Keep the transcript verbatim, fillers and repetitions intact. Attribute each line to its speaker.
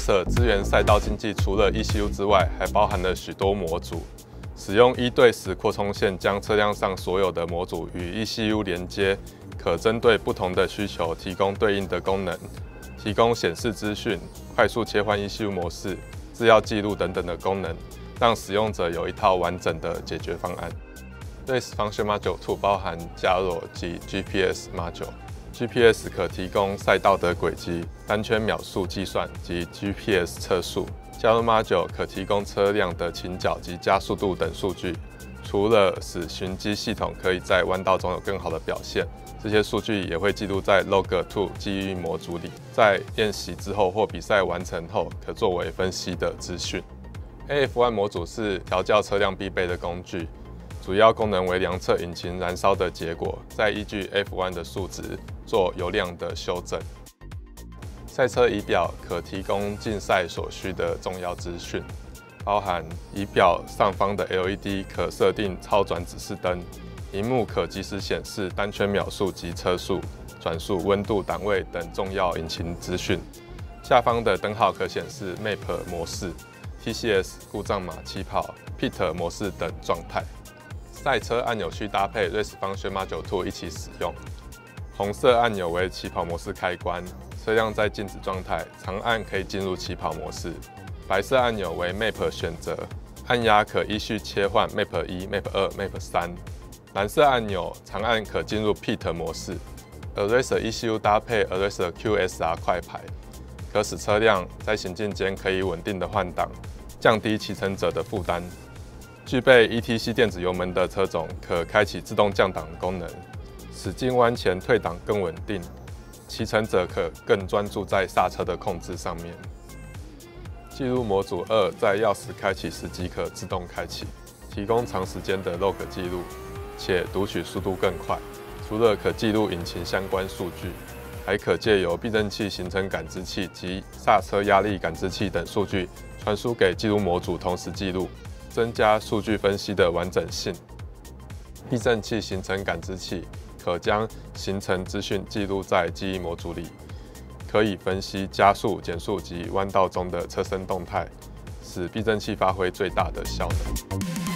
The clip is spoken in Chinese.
Speaker 1: Racer 支援赛道经济，除了 E C U 之外，还包含了许多模组。使用一对十扩充线将车辆上所有的模组与 E C U 连接，可针对不同的需求提供对应的功能，提供显示资讯、快速切换 E C U 模式、资料记录等等的功能，让使用者有一套完整的解决方案。Race Function Module 二包含加弱及 G P S Module。G P S 可提供赛道的轨迹、单圈秒数计算及 G P S 测速。加入 Module 可提供车辆的倾角及加速度等数据，除了使循迹系统可以在弯道中有更好的表现，这些数据也会记录在 Log 二 记忆模组里，在练习之后或比赛完成后，可作为分析的资讯。A F 一 模组是调教车辆必备的工具，主要功能为量测引擎燃烧的结果，再依据 F 一 的数值做油量的修正。赛车仪表可提供竞赛所需的重要资讯，包含仪表上方的 L E D 可设定超转指示灯，萤幕可即时显示单圈秒数及车速、转速、温度、档位等重要引擎资讯。下方的灯号可显示 Map 模式、T C S 故障码气泡、Pit 模式等状态。赛车按钮需搭配 Race Function Module 二一起使用。红色按钮为起跑模式开关。车辆在静止状态，长按可以进入起跑模式。白色按钮为 Map 选择，按压可依序切换 Map 一、Map 二、Map 三。蓝色按钮长按可进入 Pit 模式。Aracer E C U 搭配 Aracer Q S R 快排，可使车辆在行进间可以稳定的换挡，降低骑乘者的负担。具备 E T C 电子油门的车种可开启自动降档功能，使进弯前退档更稳定。骑乘者可更专注在刹车的控制上面。记录模组二在钥匙开启时即可自动开启，提供长时间的 log 记录，且读取速度更快。除了可记录引擎相关数据，还可借由避震器行程感知器及刹车压力感知器等数据传输给记录模组同时记录，增加数据分析的完整性。避震器行程感知器可将行程资讯记录在记忆模组里，可以分析加速、减速及弯道中的车身动态，使避震器发挥最大的效能。